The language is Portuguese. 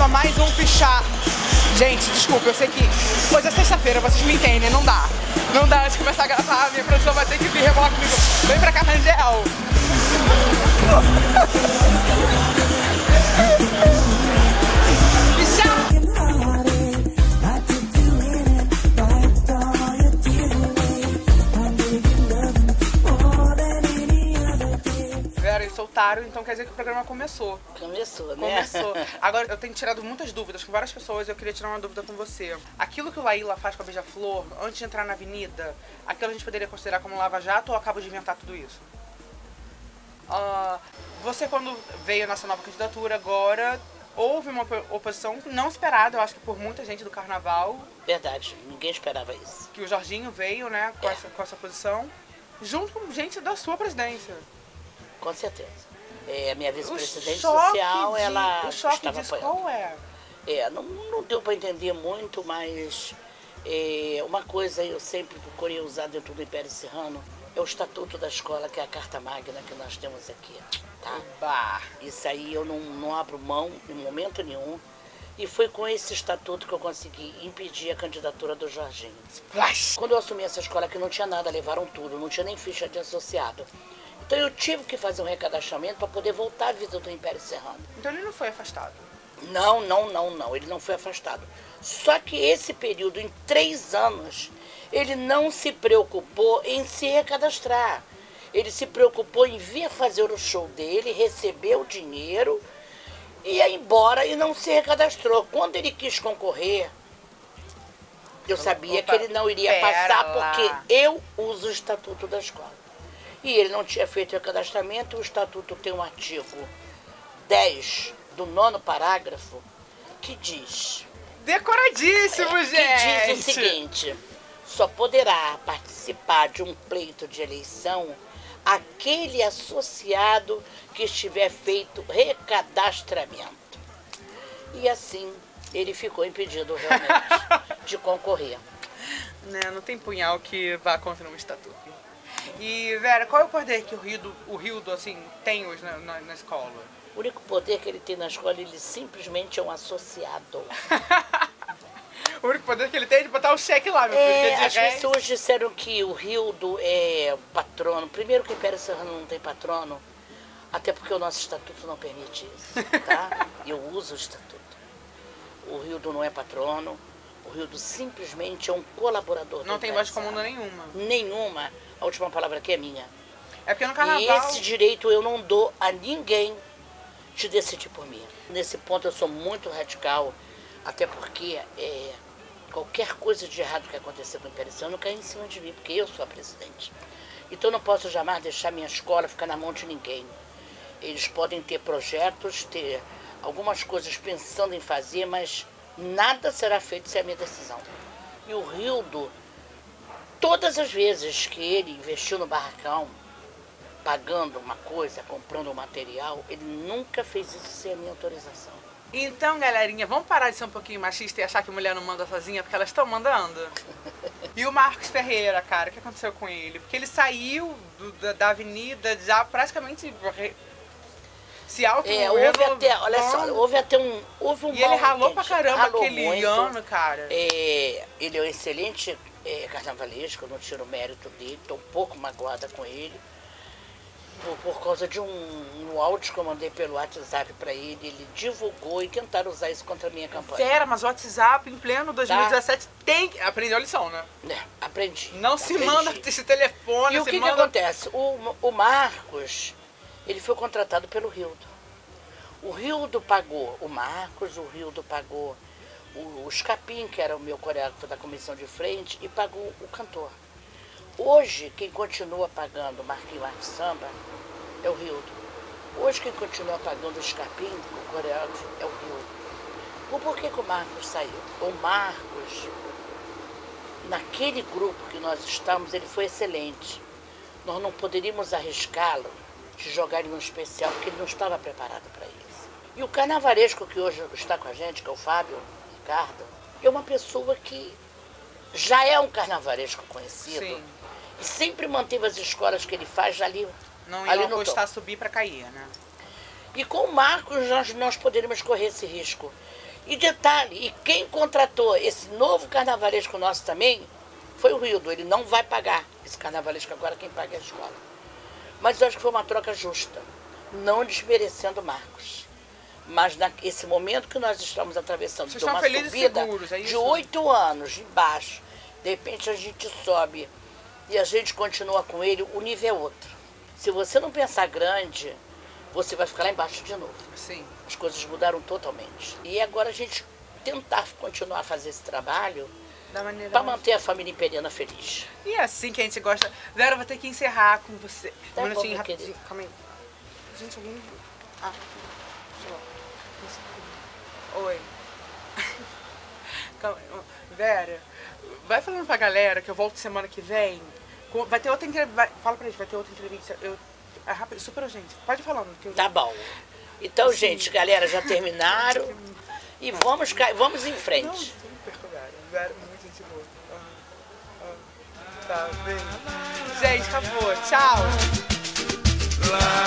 a mais um fichar. Gente, desculpa, eu sei que hoje é sexta-feira, vocês me entendem, não dá. Não dá antes de começar a gravar, minha produção vai ter que vir rebolar comigo. Vem pra cá, Rangel. Eles soltaram, então quer dizer que o programa começou. Começou, né? Começou. Agora, eu tenho tirado muitas dúvidas com várias pessoas e eu queria tirar uma dúvida com você. Aquilo que o Laíla faz com a Beija-Flor, antes de entrar na avenida, aquilo a gente poderia considerar como lava-jato ou eu acabo de inventar tudo isso? Você, quando veio nessa nova candidatura agora, houve uma oposição não esperada, eu acho que por muita gente do Carnaval. Verdade, ninguém esperava isso. Que o Jorginho veio, né, com essa posição, junto com gente da sua presidência. Com certeza. A minha vice-presidente social, ela o choque estava disso apoiando. qual é? Não deu para entender muito, mas uma coisa eu sempre procurei usar dentro do Império Serrano é o Estatuto da Escola, que é a Carta Magna que nós temos aqui. Tá? Bah. Isso aí eu não abro mão em momento nenhum. E foi com esse estatuto que eu consegui impedir a candidatura do Jorginho. Splash. Quando eu assumi essa escola que não tinha nada, levaram tudo, não tinha nem ficha de associado. Então eu tive que fazer um recadastramento para poder voltar à vida do Império Serrano. Então ele não foi afastado? Não, ele não foi afastado. Só que esse período, em 3 anos, ele não se preocupou em se recadastrar. Ele se preocupou em vir fazer o show dele, receber o dinheiro, ia embora e não se recadastrou. Quando ele quis concorrer, eu sabia que ele não iria passar porque eu uso o Estatuto da Escola. E ele não tinha feito o cadastramento. O Estatuto tem um artigo 10 do 9º parágrafo que diz... Decoradíssimo, gente! Que diz o seguinte: só poderá participar de um pleito de eleição aquele associado que estiver feito recadastramento. E assim ele ficou impedido realmente de concorrer. Não tem punhal que vá contra um estatuto. E, Vera, qual é o poder que o Rildo assim, tem hoje na escola? O único poder que ele tem na escola, ele simplesmente é um associado. O único poder que ele tem é de botar o cheque lá, meu filho. As pessoas disseram que o Rildo é patrono. Primeiro que o Império Serrano não tem patrono, até porque o nosso estatuto não permite isso, tá? Eu uso o estatuto. O Rildo não é patrono. O Rildo simplesmente é um colaborador. Não tem voz de comando nenhuma. Nenhuma. A última palavra aqui é minha. É porque no Carnaval... E esse direito eu não dou a ninguém de decidir por mim. Nesse ponto eu sou muito radical, até porque qualquer coisa de errado que acontecer com o Império Serrano cai em cima de mim, porque eu sou a presidente. Então eu não posso jamais deixar minha escola ficar na mão de ninguém. Eles podem ter projetos, ter algumas coisas pensando em fazer, mas nada será feito sem a minha decisão. E o Rildo, todas as vezes que ele investiu no barracão, pagando uma coisa, comprando um material, ele nunca fez isso sem a minha autorização. Então, galerinha, vamos parar de ser um pouquinho machista e achar que mulher não manda sozinha, porque elas estão mandando? E o Marcos Ferreira, cara, o que aconteceu com ele? Porque ele saiu da avenida já praticamente... Se houve um e ele ralou pra caramba aquele ano, cara. Ele é um excelente carnavalesco, eu não tiro o mérito dele, tô um pouco magoada com ele. Por causa de um áudio que eu mandei pelo WhatsApp pra ele, ele divulgou e tentaram usar isso contra a minha campanha. Sério, mas o WhatsApp, em pleno 2017, tem que aprender a lição, né? Aprendi. Não se manda esse telefone, e o que acontece? O Marcos... Ele foi contratado pelo Rildo. O Rildo pagou o Marcos, o Rildo pagou o Escapim, que era o meu coreógrafo da comissão de frente, e pagou o cantor. Hoje, quem continua pagando o Marquinhos Arte Samba é o Rildo. Hoje, quem continua pagando o Escapim, o coreógrafo, é o Rildo. Por que o Marcos saiu? O Marcos, naquele grupo que nós estamos, ele foi excelente. Nós não poderíamos arriscá-lo de jogar ele no especial, porque ele não estava preparado para isso. E o carnavalesco que hoje está com a gente, que é o Fábio Ricardo, é uma pessoa que já é um carnavalesco conhecido. Sim. E sempre manteve as escolas que ele faz ali. Não ia gostar de subir para cair, né? E com o Marcos nós poderíamos correr esse risco. E detalhe, e quem contratou esse novo carnavalesco nosso também foi o Rildo. Ele não vai pagar esse carnavalesco agora, quem paga é a escola. Mas eu acho que foi uma troca justa, não desmerecendo Marcos. Mas nesse momento que nós estamos atravessando, de uma subida de 8 anos de baixo, de repente a gente sobe e a gente continua com ele, o nível é outro. Se você não pensar grande, você vai ficar lá embaixo de novo. Sim. As coisas mudaram totalmente. E agora a gente tentar continuar a fazer esse trabalho para manter a família imperiana feliz. E é assim que a gente gosta. Vera, eu vou ter que encerrar com você. Tá Um minutinho, bom, rapidinho. Calma aí. Gente, alguém... Ah, sei lá. Oi. Calma aí. Vera, vai falando pra galera que eu volto semana que vem. Vai ter outra entrevista. Fala pra gente, vai ter outra entrevista. É rápido, super urgente. Pode ir falando. Que eu... Tá bom. Então, assim, gente, galera, já terminaram. E vamos em frente. Não, super, Vera, muito gente boa. Tá bem. Gente, acabou. Tchau.